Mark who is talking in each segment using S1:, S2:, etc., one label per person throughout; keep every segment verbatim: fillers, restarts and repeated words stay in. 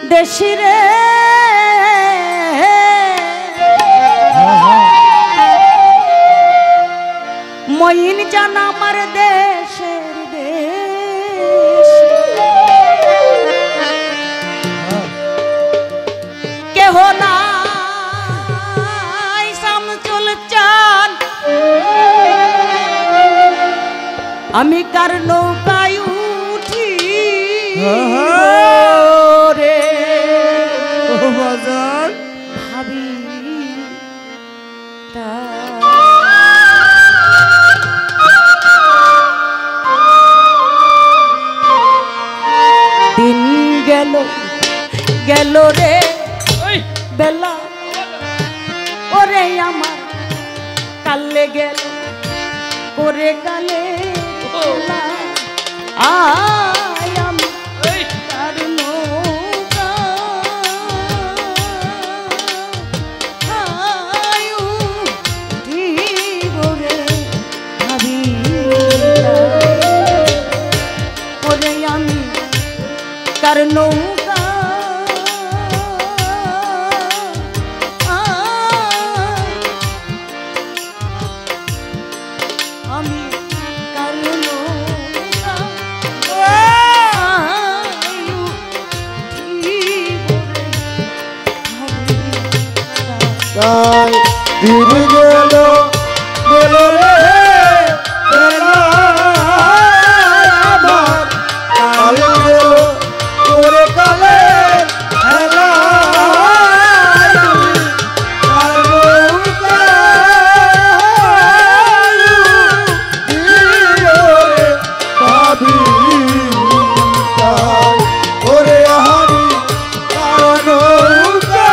S1: দেশিরে মইন জান আমার দেশের দেশ কেহ নাই শামসুল চান আমি কার নৌকায় উঠি রে
S2: বাজার
S1: ভাবি দিন গেল গেল রে বেলা ওরে আমার কালে গেল ওরে কালে আয় আমি তার নৌকা আয় উঠিব রে ভাবি ওরে আমি কার নৌকা আমি কার নৌকা
S2: তাই দিন গেল গেল রে বেলা আমার কাল গেল ওরে কালে হেলা আর নৌকা দিলে ভাবি তাই ওরে হারি আর নৌকা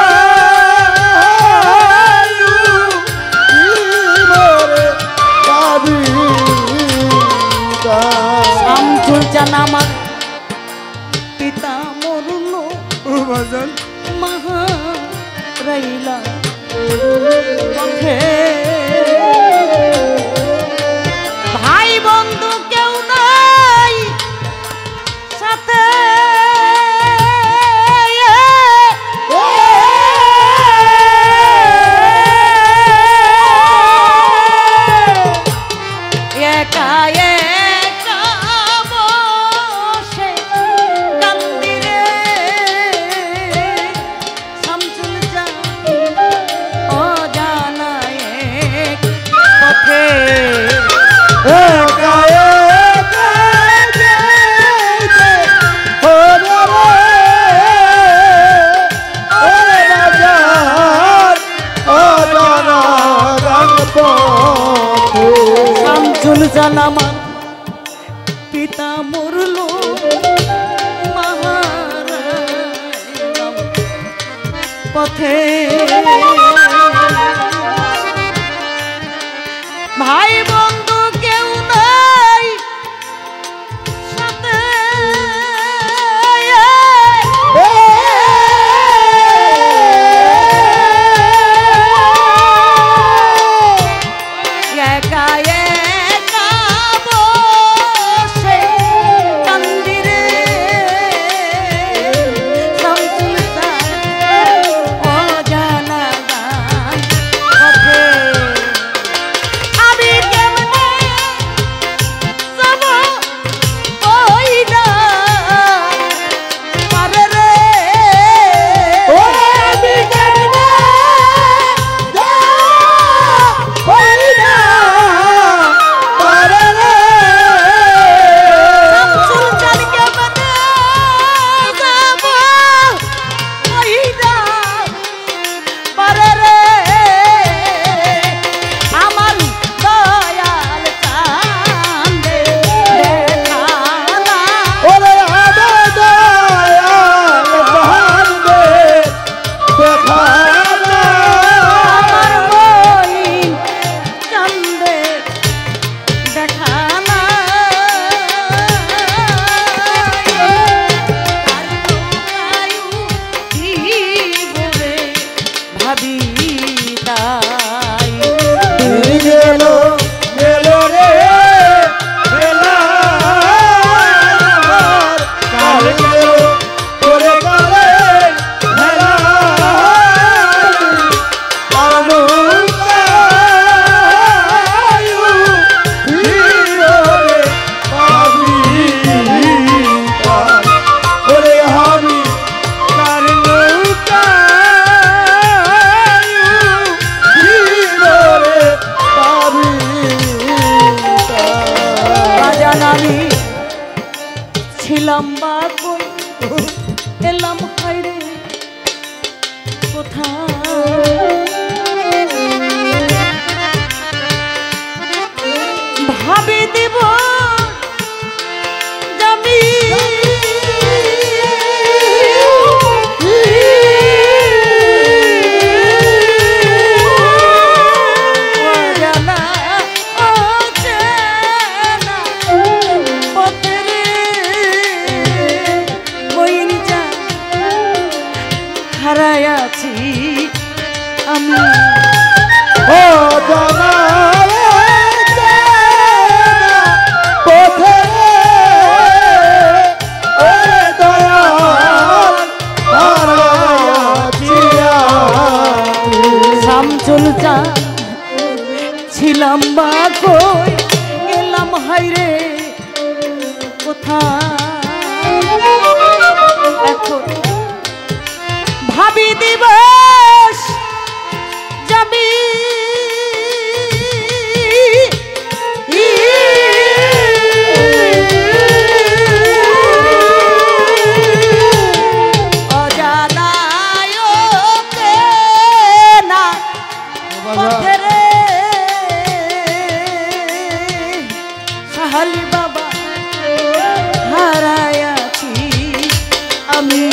S1: শামসুল চান আমার পিতা মরল মহা রইলা ভাই বন্ধু কেউ নাই সাথে একা একা বসে কান্দি রে শামসুল চান অজানা এক পথে
S2: একা একা যেতে ওরে ওরে বাজার অজানা রঙ পথে
S1: শামসুল চান আমার পিতা মরল মহারাজ পথে ভাই বন্ধু কেউ নাই সাথে একা একা বসে কান্দি রে শামসুল চান অজানা কই এলাম হাইরে কোথায় ভাবি দিব জামি হারায়াছি আমি
S2: ও জানা পথে ওরে দয়াল হারায়াছি আমি।
S1: শামসুল চাঁদ ছিলাম বা কই গেলাম হাইরে কোথায় এখন ভাবি দিবস যাবি অজানায় না পথরে সাহালি বাবা হারায়াছি আমি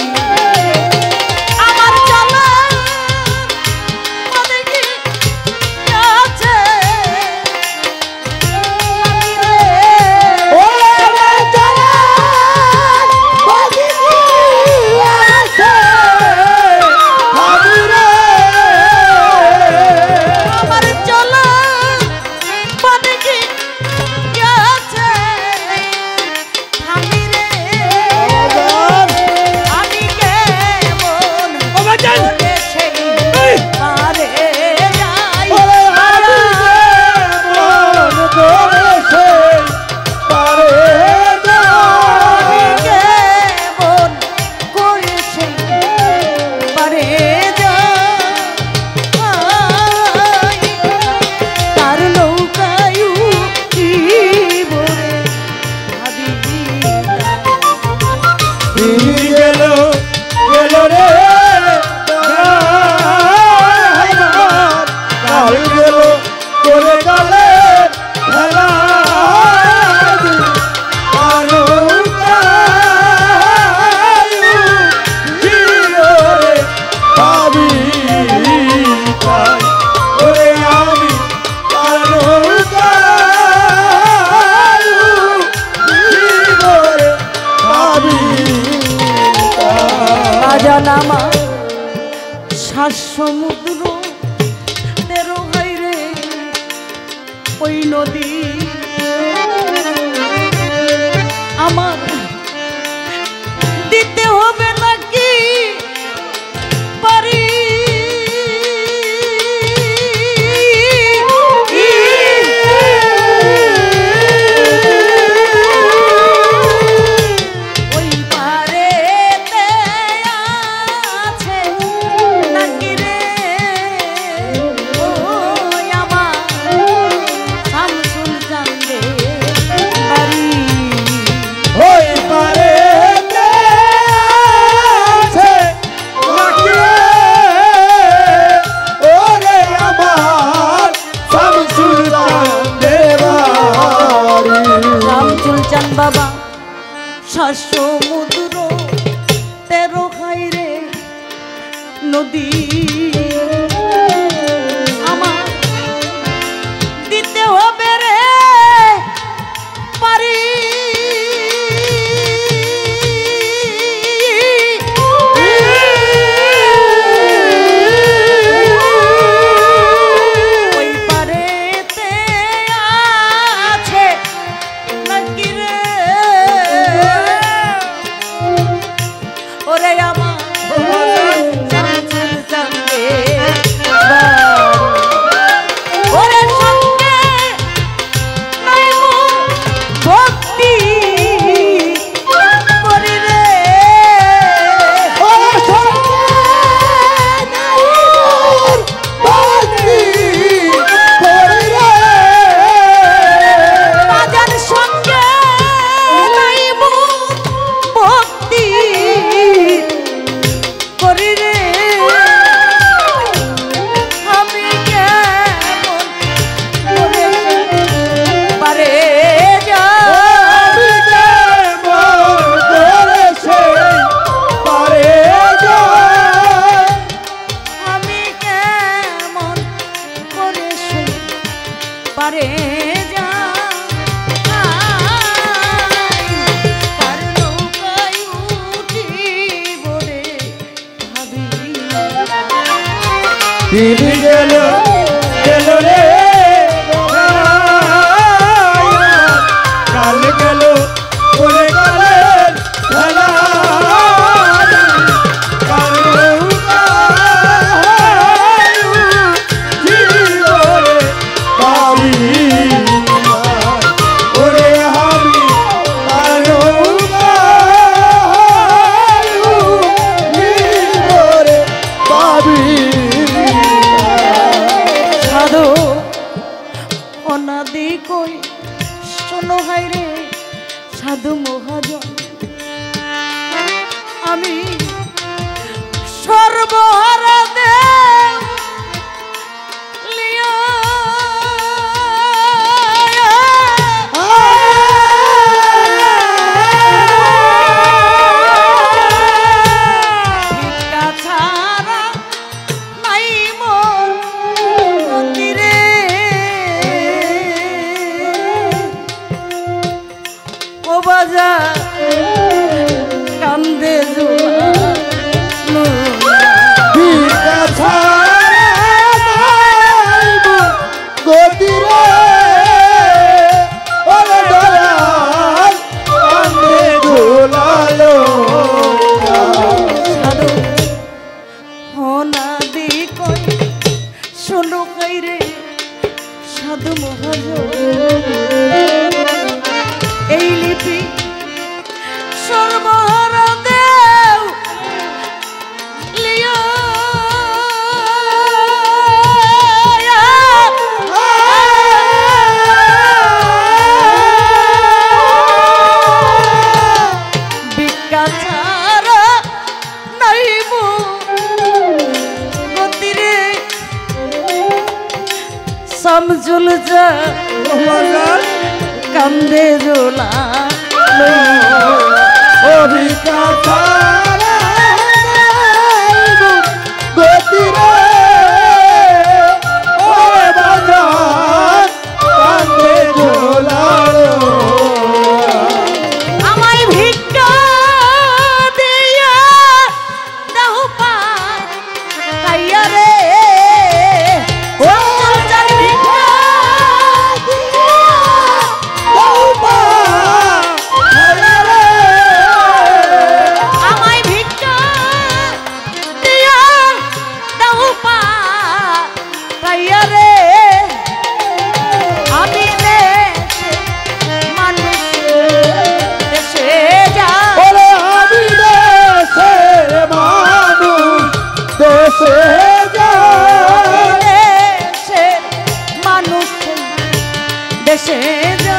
S1: জানামা শ্বাস সমুদ্র তেরো হাইরে ওই নদী আমার দিতে হবে নাকি পারি বাবা শ্বাস সমুদ্র তেরো হাইরে নদী আমার দিতে হবে রে পারি ওই পারেতে আছে নাকি রে ওরে আমার
S2: তিনি গেল গেল রে কাল গেল ওরে কালের খেলা
S1: সাধু মহাজন আমি সর্বহারা দেব লিয়া ভিক্ষা ছাড়া নাই মোর মন্দিরে ও বাজা কান্দে জোলা
S2: ভিক্ষা ছাড়া গতিরে ওরে দয়াল কান্দে ঝোলালো
S1: সাধু হনাদি কই শোনো কাইরে সাধু মহাজন এই লিপি সর্বহারা দেও লিয়া ভিক্ষা ছাড়া নাইব গতিরে সমঝুল যা কান্দে জোলা
S2: ও ভিক্ষা ছাড়া গতিরে ওরে বাজার কান্দে ঝোলালো
S1: আমায় ভিক্ষা দিয়া দাও পায় কাইয়া রে
S2: ও জান ভিক্ষা দিয়া দাও পায় রে
S1: আমায় ভিক্ষা দিয়া দাও পায় কাইয়া রে আমি দেশে মানুষ দেশে যা
S2: ওরে আমি দেশে মানুষ দেশে যাই
S1: দেশে মানুষ দেশে যা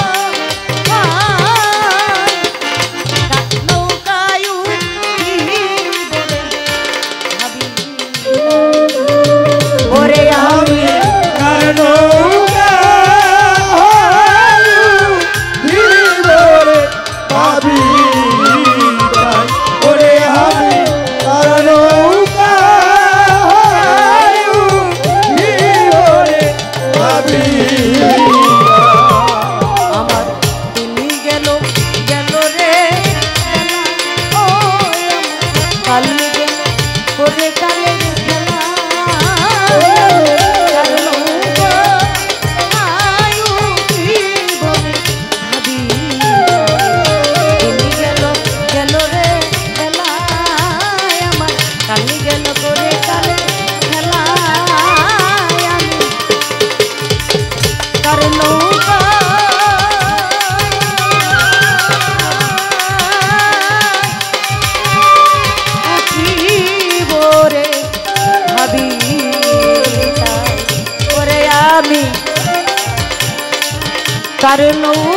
S1: নৌকায় ওরে আমি
S2: কেন ভাবি ওরে আমি কারণ ভাবি
S1: আমার তুমি গেল গেল রে ও কালি গেল ওরে কালে খেলা কালো আয়ু কি বলে ভাবি তুমি গেল গেল রে খেলা আমার কালি গেল করে কালে খেলা আমি কারণ রে ভাবি ওরে আমি কারণ